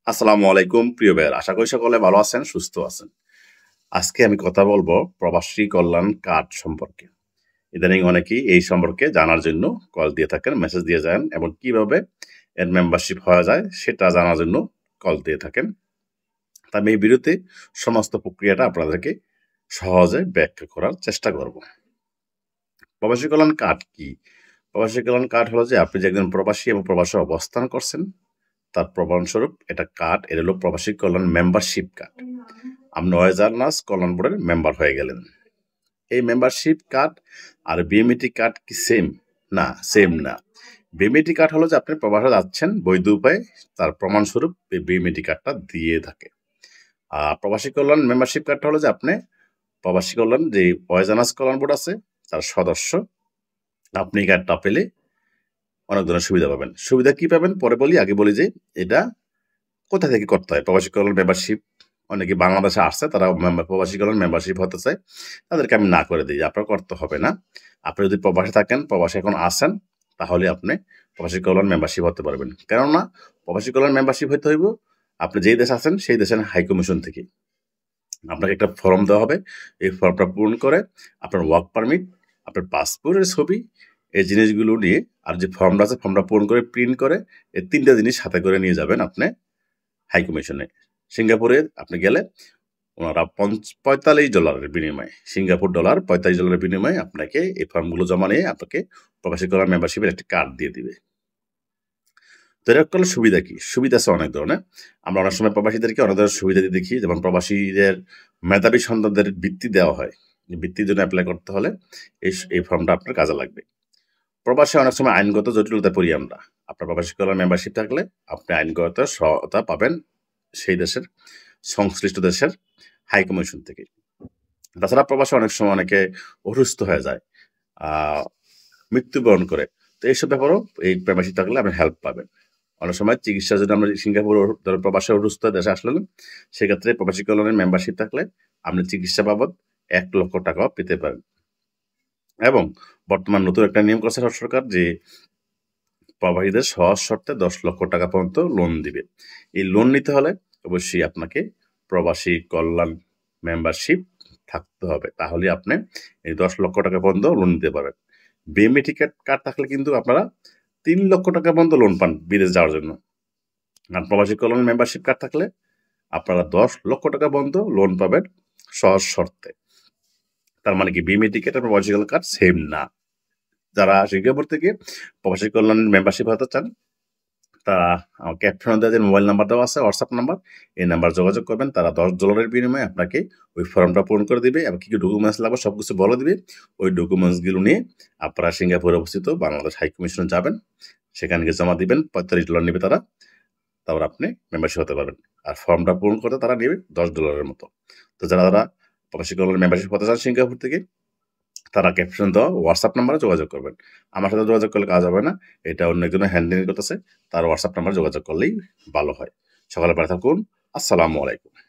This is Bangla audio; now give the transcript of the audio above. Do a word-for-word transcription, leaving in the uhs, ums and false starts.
আসসালামু আলাইকুম প্রিয় ভাইয়েরা, আশা করি সকলে ভালো আছেন, সুস্থ আছেন। আজকে আমি কথা বলবো প্রবাসী কল্যাণ কার্ড সম্পর্কে। ইদানিং অনেকেই এই সম্পর্কে জানার জন্য কল দিয়ে থাকেন, মেসেজ দিয়ে যান এবং কিভাবে এর মেম্বারশিপ হওয়া যায় সেটা জানার জন্য কল দিয়ে থাকেন। তা আমি এই ভিডিওতে সমস্ত প্রক্রিয়াটা আপনাদেরকে সহজে ব্যাখ্যা করার চেষ্টা করব। প্রবাসী কল্যাণ কার্ড কি? প্রবাসী কল্যাণ কার্ড হলো যে আপনি যে একজন প্রবাসী এবং প্রবাসে অবস্থান করছেন তার প্রমাণস্বরূপ এটা কার্ড। এটা হলো প্রবাসী কল্যাণ মেম্বারশিপ কার্ড। আপনি ওয়েজারনাস কল্যাণ বোর্ডের মেম্বার হয়ে গেলেন। এই মেম্বারশিপ কার্ড আর বিএমইটি কার্ড কি সেম? না, সেম না। বিএমইটি কার্ড হলো যে আপনি প্রবাসে যাচ্ছেন বৈধ উপায়ে, তার প্রমাণস্বরূপ এই বিএমইটি কার্ডটা দিয়ে থাকে। আর প্রবাসী কল্যাণ মেম্বারশিপ কার্ডটা হলো যে আপনি প্রবাসী কল্যাণ যে ওয়েজারনাস কল্যাণ বোর্ড আছে তার সদস্য, আপনি এই কার্ডটা পেলে অনেক ধরনের সুবিধা পাবেন। সুবিধা কি পাবেন পরে বলি, আগে বলি যে এটা কোথা থেকে করতে হয়। প্রবাসী কল্যাণ মেম্বারশিপ অনেকে বাংলাদেশে আসছে, তারা প্রবাসী কল্যাণ মেম্বারশিপ হতে চায়, তাদেরকে আমি না করে দিই, আপনার করতে হবে না। আপনি যদি প্রবাসে থাকেন, প্রবাসে এখন আসেন, তাহলে আপনি প্রবাসী কল্যাণ মেম্বারশিপ হতে পারবেন। কেননা প্রবাসী কল্যাণ মেম্বারশিপ হতে হইব আপনি যেই দেশে আছেন সেই দেশের হাই কমিশন থেকে আপনাকে একটা ফর্ম দেওয়া হবে। এই ফর্মটা পূরণ করে আপনার ওয়ার্ক পারমিট, আপনার পাসপোর্টের ছবি, এই জিনিসগুলো নিয়ে, আর যে ফর্মটা আছে ফর্মটা পূরণ করে প্রিন্ট করে এই তিনটা জিনিস সাথে করে নিয়ে যাবেন আপনি হাই কমিশনে। সিঙ্গাপুরে আপনি গেলে ওনারা পঁয়তাল্লিশ ডলারের বিনিময়ে, সিঙ্গাপুর ডলার পঁয়তাল্লিশ ডলারের বিনিময়ে আপনাকে এই ফর্মগুলো জমা নিয়ে আপনাকে প্রবাসী কল্যাণ মেম্বারশিপের একটি কার্ড দিয়ে দিবে। তো এরকম করলে সুবিধা কি? সুবিধা আছে অনেক ধরনের। আমরা অনেক সময় প্রবাসীদেরকে অনেক ধরনের সুবিধা দিয়ে দেখি, যেমন প্রবাসীদের মেধাবী সন্তানদের বৃত্তি দেওয়া হয়। বৃত্তির জন্য অ্যাপ্লাই করতে হলে এই এই ফর্মটা আপনার কাজে লাগবে। প্রবাসে অনেক সময় আইনগত জটিলতা পড়ি আমরা। আপনার প্রবাসী কল্যাণ মেম্বারশিপ থাকলে আপনি আইনগত সহায়তা পাবেন সেই দেশের সংশ্লিষ্ট দেশের হাই কমিশন থেকে। তাছাড়া প্রবাসে অনেক সময় অনেকে অসুস্থ হয়ে যায়, আহ মৃত্যুবরণ করে। তো এইসব ব্যাপারেও এই মেম্বারশিপ থাকলে আপনি হেল্প পাবেন। অনেক সময় চিকিৎসা যদি আমরা সিঙ্গাপুর প্রবাসে অসুস্থ দেশে আসলেন, সেক্ষেত্রে প্রবাসী কল্যাণের মেম্বারশিপ থাকলে আপনি চিকিৎসা বাবদ এক লক্ষ টাকাও পেতে পারেন। এবং বর্তমান নতুন একটা নিয়ম করছে সরকার যে প্রবাসীদের সহজ শর্তে দশ লক্ষ টাকা পর্যন্ত লোন দিবে। এই লোন নিতে হলে অবশ্যই আপনাকে প্রবাসী কল্যাণ মেম্বারশিপ থাকতে হবে, তাহলে আপনি এই দশ লক্ষ টাকা পর্যন্ত লোন নিতে পারবেন। বিএমইটি কার্ড থাকলে কিন্তু আপনারা তিন লক্ষ টাকা পর্যন্ত লোন পান বিদেশ যাওয়ার জন্য। আর প্রবাসী কল্যাণ মেম্বারশিপ কার্ড থাকলে আপনারা দশ লক্ষ টাকা পর্যন্ত লোন পাবেন সহজ শর্তে। তার মানে কি বিএমইটি কার্ড আর প্রবাসী কল্যাণ কার্ড সেম না। যারা সিঙ্গাপুর থেকে প্রবাসী কল্যাণ মেম্বারশিপ হতে চান তারা আমাকে ক্যাপশনে দেওয়া যে মোবাইল নাম্বার দেওয়া আছে, হোয়াটসঅ্যাপ নাম্বার, এই নাম্বার যোগাযোগ করবেন। তারা দশ ডলারের বিনিময়ে আপনাকে ওই ফর্মটা পূরণ করে দিবে এবং কী কী ডকুমেন্টস লাগবে সব কিছু বলে দিবে। ওই ডকুমেন্টসগুলো নিয়ে আপনারা সিঙ্গাপুরে অবস্থিত বাংলাদেশ হাই কমিশনে যাবেন, সেখানে গিয়ে জমা দিবেন। পঁয়তাল্লিশ ডলার নেবে তারা, তারপর আপনি মেম্বারশিপ হতে পারবেন। আর ফর্মটা পূরণ করতে তারা নেবে দশ ডলারের মতো। তো যারা যারা প্রবাসী কল্যাণ মেম্বারশিপ হতে চান সিঙ্গাপুর থেকে, তারা ক্যাপশন দেওয়া হোয়াটসঅ্যাপ নাম্বারে যোগাযোগ করবেন। আমার সাথে যোগাযোগ করলে কাজ হবে না, এটা অন্য একজনের হ্যান্ডেলিং করতেছে, তার হোয়াটসঅ্যাপ নাম্বারে যোগাযোগ করলেই ভালো হয়। সকালে ভালো থাকুন। আসসালামু আলাইকুম।